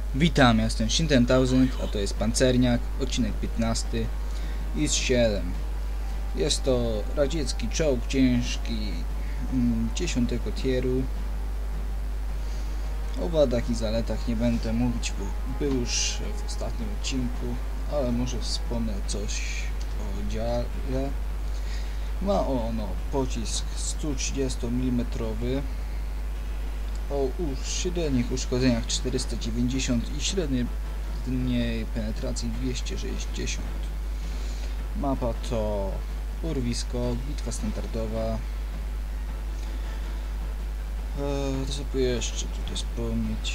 Witam, jestem Shin-1000, a to jest Pancerniak, odcinek 15 i z 7. Jest to radziecki czołg ciężki 10 tieru. O wadach i zaletach nie będę mówić, bo był już w ostatnim odcinku, ale może wspomnę coś o dziale. Ma ono pocisk 130 mm o średnich uszkodzeniach 490 i średniej penetracji 260. Mapa to urwisko, bitwa standardowa. Co by jeszcze tutaj wspomnieć?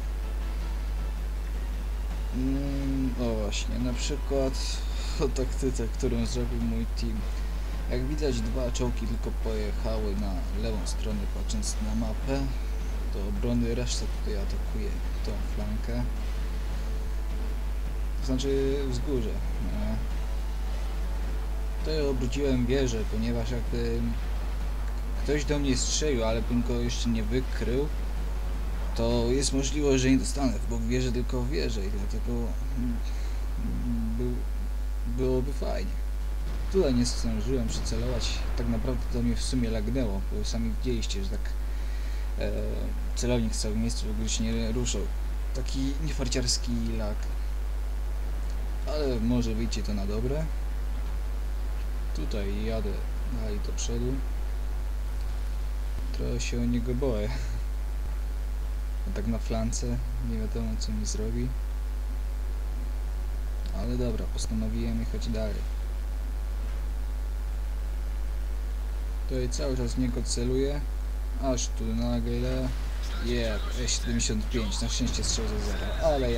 O właśnie, na przykład o taktyce, którą zrobił mój team. Jak widać, dwa czołgi tylko pojechały na lewą stronę, patrząc na mapę do obrony, reszta tutaj atakuje tą flankę, to znaczy wzgórze. Tutaj obróciłem wieżę, ponieważ jakby ktoś do mnie strzelił, ale bym go jeszcze nie wykrył, to jest możliwość, że nie dostanę w bok wieży, tylko w wieżę, i dlatego byłoby fajnie. Tutaj nie zdążyłem przycelować, tak naprawdę to mnie w sumie lagnęło, bo sami widzieliście, że tak celownik w całym miejscu w ogóle się nie ruszał. Taki niefarciarski lag. Ale może wyjdzie to na dobre. Tutaj jadę dalej do przodu. Trochę się o niego boję. A tak na flance nie wiadomo, co mi zrobi. Ale dobra, postanowiłem jechać dalej. Tutaj cały czas w niego celuję. Aż tu nagle E75, na szczęście strzał za 0, ale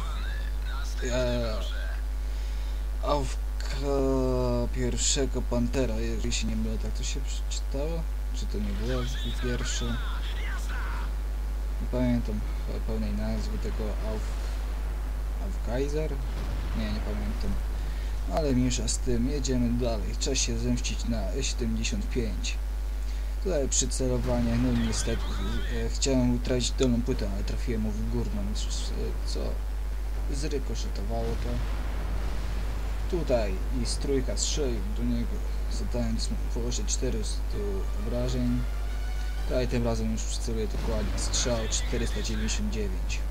pierwszego Pantera, jeżeli się nie mylę, tak to się przeczytało? Czy to nie było pierwsze? Nie pamiętam pełnej nazwy tego Aufkaiser? Nie pamiętam. Ale mniejsza z tym, jedziemy dalej. Czas się zemścić na E75. Tutaj przycelowanie, no niestety chciałem utracić dolną płytę, ale trafiłem mu w górną, co zrykoszetowało to. Tutaj i strójka strzelił do niego, zadając mu położyć 400 obrażeń. Tutaj tym razem już przyceluję dokładnie strzał 499.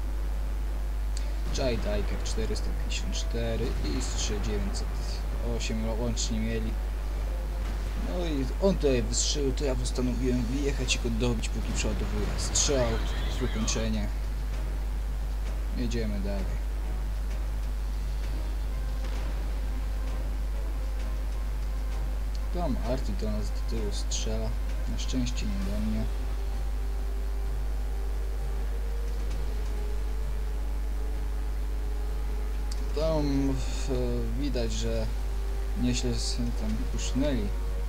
Jai Diker 454 i strzał 908 łącznie mieli. No i on tutaj wystrzelił, to ja postanowiłem wyjechać i go dobić, póki przeładowuje. Strzał, wykończenie. Jedziemy dalej. Tam Arti do nas do tyłu strzela. Na szczęście nie do mnie. Tam widać, że nieźle tam pusznęli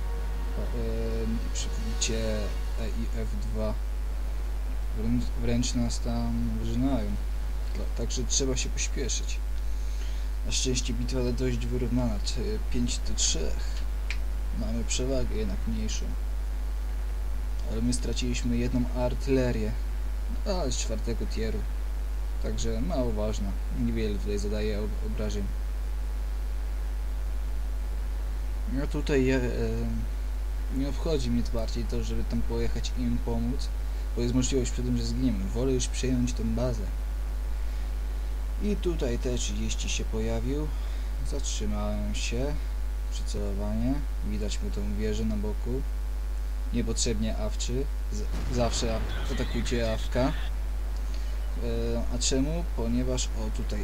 przy wbicie E i F2, wręcz nas tam wrzynają, także trzeba się pośpieszyć. Na szczęście bitwa dość wyrównana, 5-3, mamy przewagę jednak mniejszą, ale my straciliśmy jedną artylerię, ale z 4 tieru, także mało ważna, niewiele tutaj zadaje obrażeń. Ja tutaj nie obchodzi mnie bardziej to, żeby tam pojechać i im pomóc, bo jest możliwość przy tym, że zginiemy. Wolę już przejąć tę bazę. I tutaj T30 się pojawił. Zatrzymałem się. Przycelowanie. Widać mu tą wieżę na boku. Niepotrzebnie awczy. Zawsze atakujcie awka. A czemu? Ponieważ o tutaj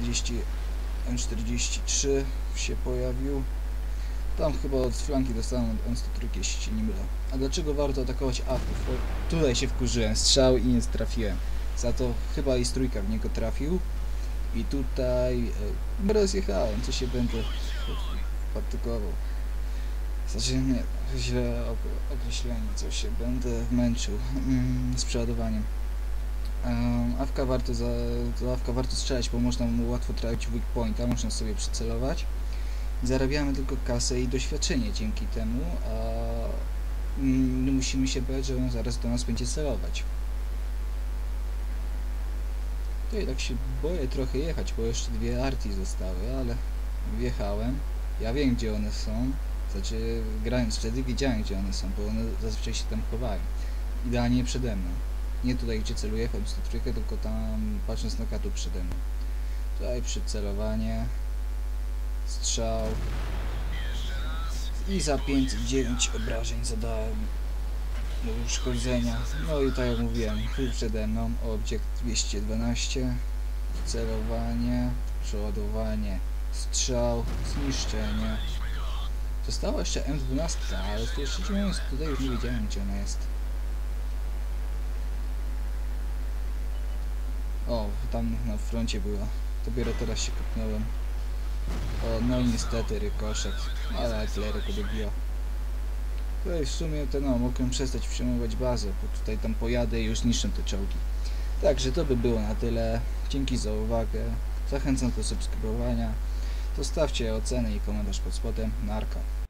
M43 się pojawił. Tam chyba od flanki dostałem od M103, jeśli się nie mylę. A dlaczego warto atakować awków? Tutaj się wkurzyłem, strzał i nie trafiłem. Za to chyba i trójka w niego trafił. I tutaj rozjechałem, co się będę patykował. Znaczy nie, źle określenie, co się będę męczył z przeładowaniem. Awka warto strzelać, bo można mu łatwo trafić weak pointa, można sobie przycelować. Zarabiamy tylko kasę i doświadczenie dzięki temu, a nie musimy się bać, że on zaraz do nas będzie celować. Tutaj tak się boję trochę jechać, bo jeszcze dwie arty zostały, ale wjechałem. Ja wiem, gdzie one są. Znaczy, grając wtedy wiedziałem, gdzie one są, bo one zazwyczaj się tam chowają. Idealnie przede mną. Nie tutaj, gdzie celuję w M103, tylko tam patrząc na katu przede mną. Tutaj przycelowanie, strzał i za 509 obrażeń zadałem do uszkodzenia. No i tak jak mówiłem, chuj przede mną, obiekt 212, celowanie, przeładowanie, strzał, zniszczenie. Została jeszcze M12, ale to jeszcze mówiąc, tutaj już nie wiedziałem, gdzie ona jest. O, tam na froncie była. Dopiero teraz się kopnąłem. O, no i niestety rykoszet, ale artyleryk dobiła. Tutaj w sumie to no, mogłem przestać przejmować bazę, bo tutaj tam pojadę i już niszczę te czołgi. Także to by było na tyle. Dzięki za uwagę. Zachęcam do subskrybowania. Zostawcie ocenę i komentarz pod spodem. Narka.